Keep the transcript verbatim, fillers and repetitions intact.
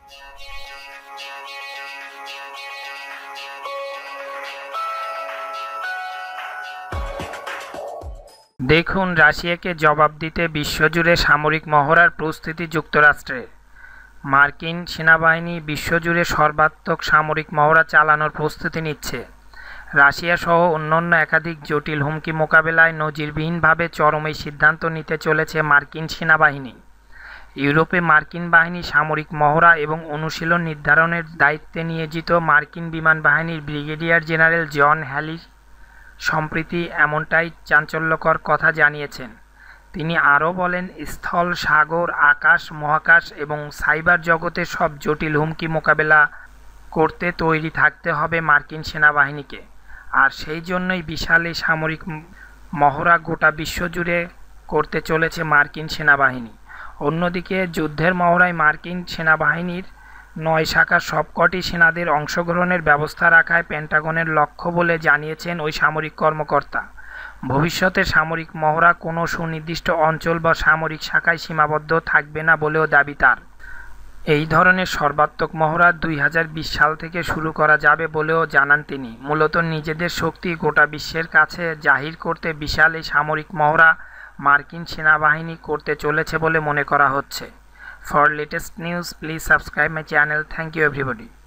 দেখুন রাশিয়াকে জবাব দিতে বিশ্বজুড়ে সামরিক মহড়ার প্রস্তুতি যুক্তরাষ্ট্রের। মার্কিন সেনাবাহিনী বিশ্বজুড়ে সর্বাত্মক সামরিক মহড়া চালানোর প্রস্তুতি নিচ্ছে। রাশিয়া সহ অন্যান্য একাধিক জটিল হুমকি মোকাবেলায় নজিরবিহীনভাবে চরম এই সিদ্ধান্ত নিতে চলেছে মার্কিন সেনাবাহিনী। ইউরোপে মার্কিন বাহিনী সামরিক মহড়া এবং অনুশীলন নির্ধারণের দায়িত্বে নিয়োজিত মার্কিন বিমান বাহিনীর ব্রিগেডিয়ার জেনারেল জন হ্যালি সম্প্রতি এমনটাই চাঞ্চল্যকর কথা জানিয়েছেন। তিনি আরও বলেন, স্থল, সাগর, আকাশ, মহাকাশ এবং সাইবার জগতের সব জটিল হুমকি মোকাবেলা করতে তৈরি থাকতে হবে মার্কিন সেনাবাহিনীকে। আর সেই জন্যই বিশাল এই সামরিক মহড়া গোটা বিশ্বজুড়ে করতে চলেছে মার্কিন সেনাবাহিনী। অন্যদিকে যুদ্ধের মহড়ায় মার্কিন সেনাবাহিনীর নয় শাখার সবকটি সেনাদের অংশগ্রহণের ব্যবস্থা রাখায় পেন্টাগনের লক্ষ্য বলে জানিয়েছেন ওই সামরিক কর্মকর্তা। ভবিষ্যতে সামরিক মহড়া কোনো সুনির্দিষ্ট অঞ্চল বা সামরিক শাখায় সীমাবদ্ধ থাকবে না বলেও দাবি তার। এই ধরনের সর্বাত্মক মহড়া দুই হাজার বিশ সাল থেকে শুরু করা যাবে বলেও জানান তিনি। মূলত নিজেদের শক্তি গোটা বিশ্বের কাছে জাহির করতে বিশাল এই সামরিক মহড়া মার্কিন সেনাবাহিনী করতে চলেছে বলে মনে করা হচ্ছে। For latest news, please subscribe my channel. Thank you everybody.